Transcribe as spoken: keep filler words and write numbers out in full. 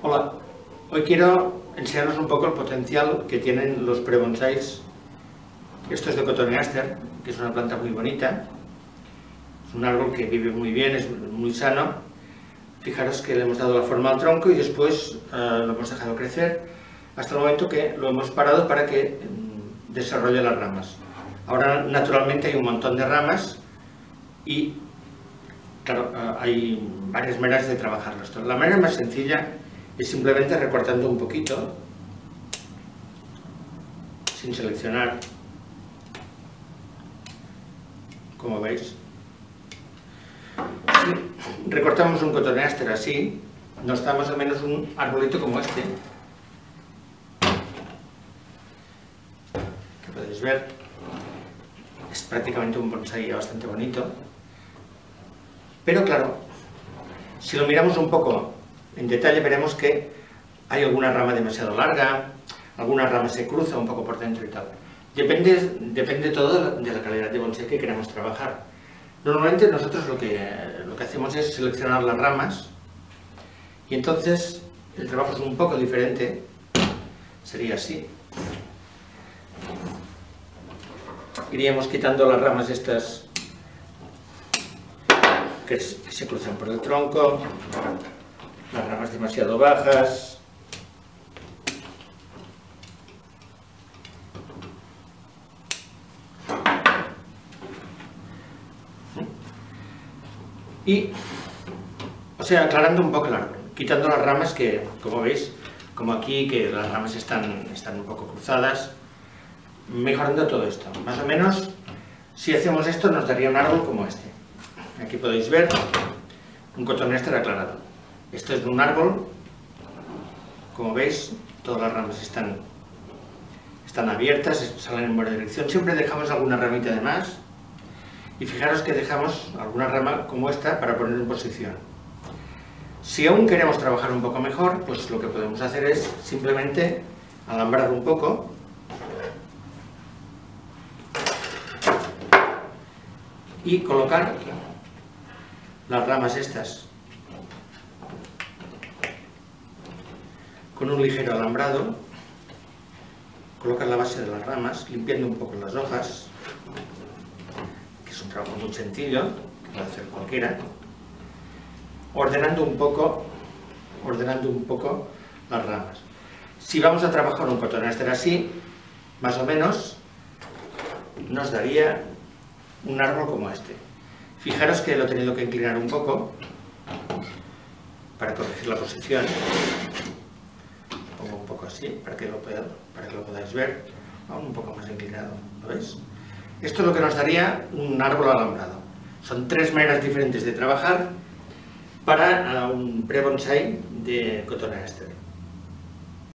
Hola, hoy quiero enseñaros un poco el potencial que tienen los pre-bonsáis. Esto es de Cotoneaster, que es una planta muy bonita, es un árbol que vive muy bien, es muy sano. Fijaros que le hemos dado la forma al tronco y después uh, lo hemos dejado crecer hasta el momento que lo hemos parado para que um, desarrolle las ramas. Ahora naturalmente hay un montón de ramas y claro, uh, hay varias maneras de trabajarlo. Esto. La manera más sencilla es simplemente recortando un poquito, sin seleccionar, como veis. Si recortamos un Cotoneaster así, nos da más o menos un arbolito como este, que podéis ver, es prácticamente un bonsái bastante bonito, pero claro, si lo miramos un poco en detalle veremos que hay alguna rama demasiado larga, alguna rama se cruza un poco por dentro y tal. Depende, depende todo de la calidad de bonsái que queramos trabajar. Normalmente nosotros lo que, lo que hacemos es seleccionar las ramas y entonces el trabajo es un poco diferente, sería así. Iríamos quitando las ramas estas que se cruzan por el tronco, las ramas demasiado bajas, y, o sea, aclarando un poco el árbol, quitando las ramas que, como veis, como aquí, que las ramas están, están un poco cruzadas, mejorando todo esto. Más o menos, si hacemos esto, nos daría un árbol como este. Aquí podéis ver un Cotoneaster aclarado. Esto es de un árbol, como veis, todas las ramas están, están abiertas, salen en buena dirección. Siempre dejamos alguna ramita de más. Y fijaros que dejamos alguna rama como esta para poner en posición. Si aún queremos trabajar un poco mejor, pues lo que podemos hacer es simplemente alambrar un poco y colocar las ramas estas con un ligero alambrado, colocar la base de las ramas, limpiando un poco las hojas, que es un trabajo muy sencillo, que puede hacer cualquiera, ordenando un poco, ordenando un poco las ramas. Si vamos a trabajar un Cotoneaster así, más o menos, nos daría un árbol como este. Fijaros que lo he tenido que inclinar un poco para corregir la posición. Pongo un poco así para que lo, pueda, para que lo podáis ver, aún un poco más inclinado, ¿lo veis? Esto es lo que nos daría un árbol alambrado. Son tres maneras diferentes de trabajar para un pre-bonsái de Cotoneaster.